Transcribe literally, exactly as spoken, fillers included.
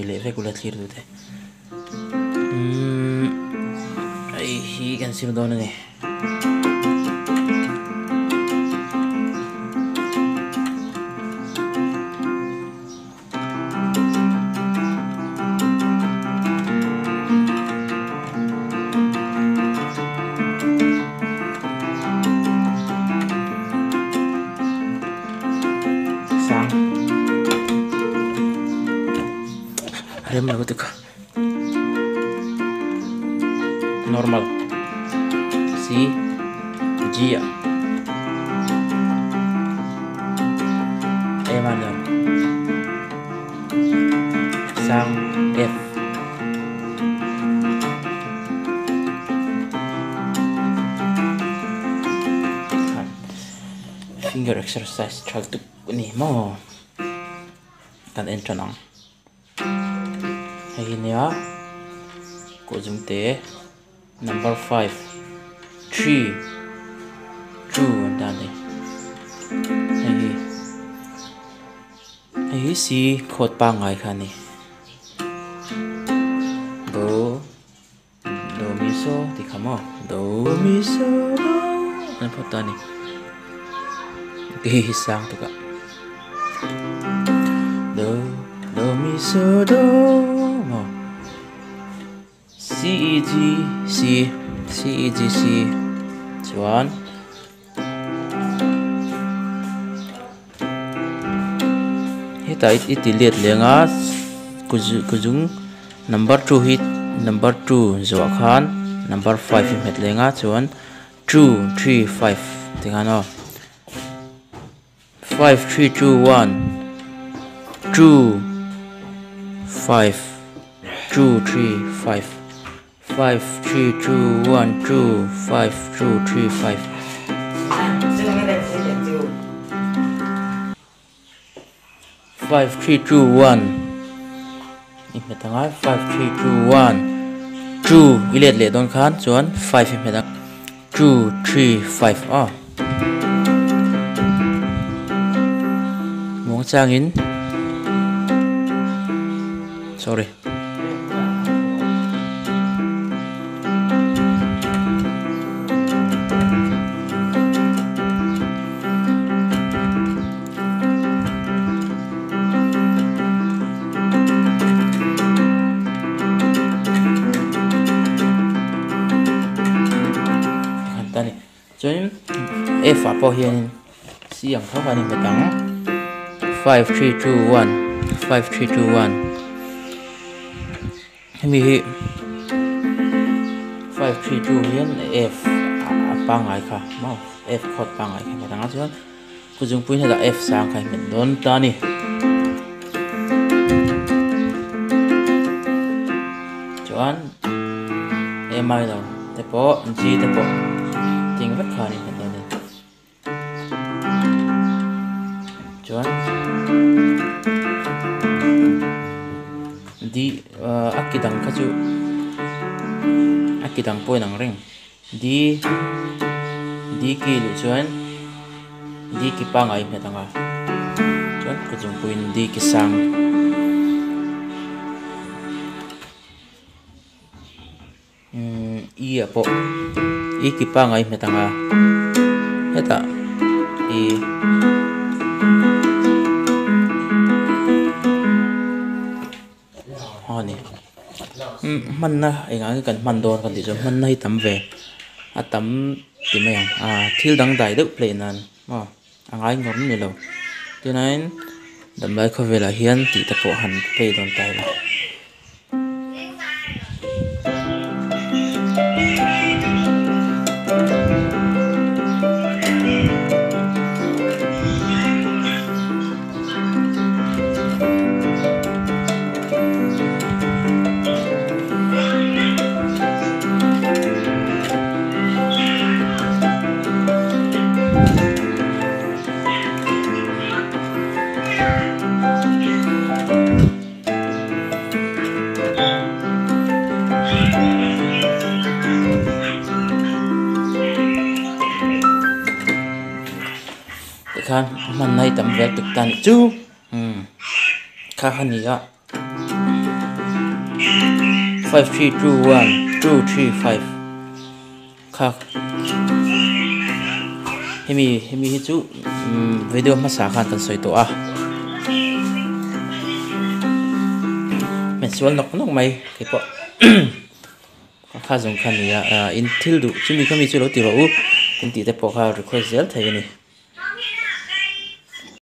le ve kula thlir du te ai hi kan sim don ni rem lagu tu ka normal C G ya E mana sang F finger exercise chal tu ni mo tan entranang hay nia ko zum te number five three two dan ni hay hay si khot pa ngai kha ni do do mi so ti khamo do mi so na phota ni ki sang tu ka do do mi so do C E G C C E G C chuan heta it liet lenga kujung number two hit number two zo khan number five met lenga chuan two three five tingano five three two one two five two three five five three two one two five two three five five three two one ini metanga five three two one two ilet le don khan chuan five metang two three five ah mong changin sorry Join F apa hian siang thau kan ni tang five three two one five three two one mi hi five three two hian F pa ngai kha mo F khot pa ngai kha tang chuan kujung pui na F sang khai men don ta ni chuan e mai đâu te po G te po ting vắt khá này hiện đây chuan di akidang kha chu akidang poi nang reng di di ki lu chuan di ki pa ngai me tanga chuan ko jung puin di ki sang i apo i ki pa ngai me tanga heta i honi man na ai ngai kan man don kan ti jo man nai tam ve a tam ti mai a thil dang dai deuh play nan ma angai ngom ni lo ti nain dam lai kho vela hian ti ta po han pe don tai la kan man nai tam vel tuk tan chu um kha hani ga five three two one two three five khác hemi hemi hi chu video ma sa khan kan soi to a men sual nok nok mai ke po kha jong khan ya in thil du chumi kami chu lo ti ro u tin ti te po kha request zel thai ni